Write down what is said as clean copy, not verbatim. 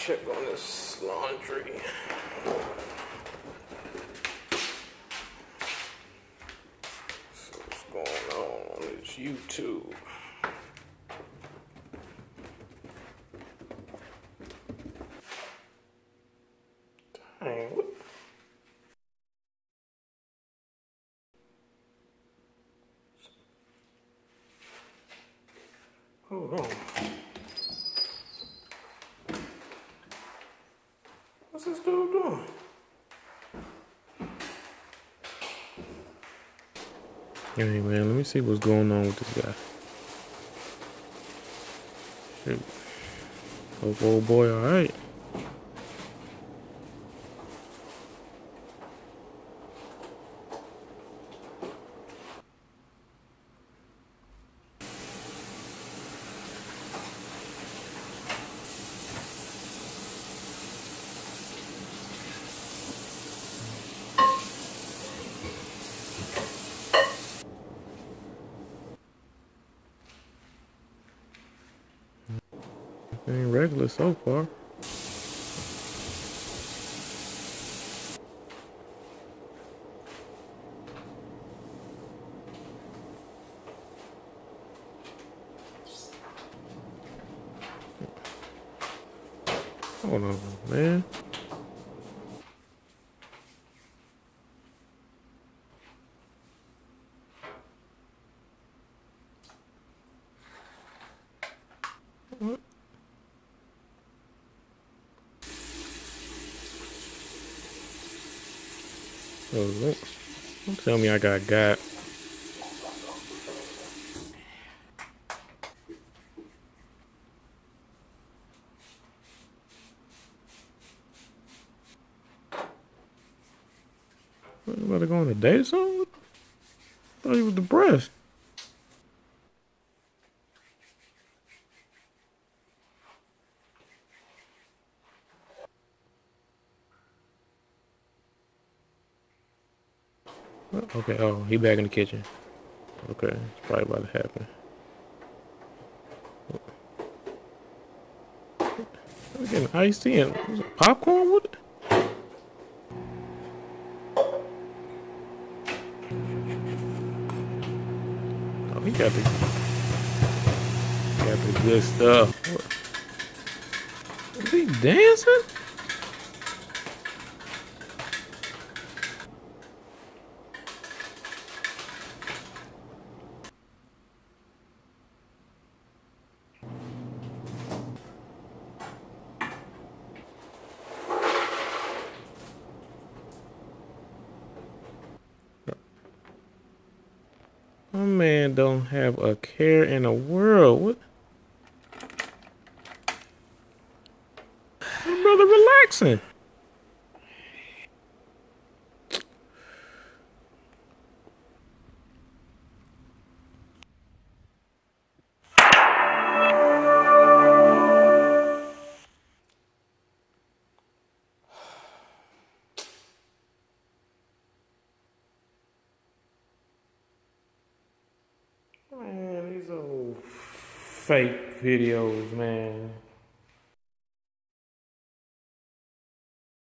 check on this laundry. So what's going on this YouTube? Dang, what? Hold on. What's this dude doing? Hey man, let me see what's going on with this guy. Shoot. Hope old boy alright. Ain't regular so far. Hold on, man. What? Oh, don't tell me I got. What, about to go on a date or something? I thought he was depressed. Okay, oh, he back in the kitchen. Okay, it's probably about to happen. I'm getting iced tea and popcorn with it? Oh, he got the good stuff. What? Is he dancing? My man don't have a care in the world. What? My brother relaxing. Man, these old fake videos, man.